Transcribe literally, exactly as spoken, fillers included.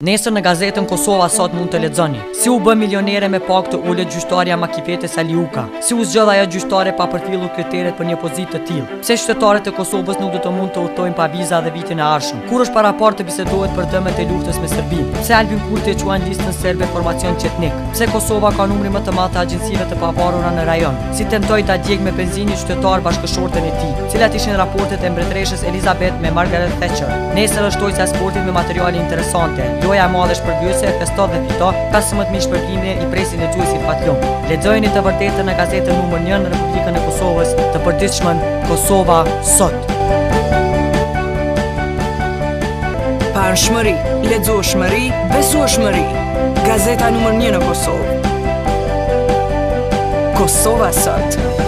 Nesër në gazetën Kosova Sot mund të lexoni: si u bë milionere me pak të ulët gjyqtarja Makifete Saliuka, si u zgjodh ajo gjyqtare pa përfillur kriteret për një pozitë të tillë, pse qytetarët e Kosovës nuk do të mund të udhtojnë pa viza dhe vitin e ardhshëm, kur është para parë të bisedohet për dëmet e luftës me Serbinë, pse Albin Kurti e quan listën serbe formacion qetnik, pse Kosova ka numrin më të madh të agjencive të pavarura në rajon, si tentoi ta djeg me benzinë qytetar bashkëshorten e tij, cilat ishin raportet e mbretëreshës Elizabeth me Margaret Thatcher. Nesër është tojca e sportit me materiale interesante. Loja e madhe shpërbyese, festo dhe fito, pesëmbëdhjetë mijë shpërbime i presin e gjuesit Fatlum. Lexojeni të vërtetën në gazetën numër një në Republikën e Kosovës, të përditshmën Kosova Sot. Parshmëri, lexueshmëri, besueshmëri. Gazeta numër një në Kosovë. Kosova Sot.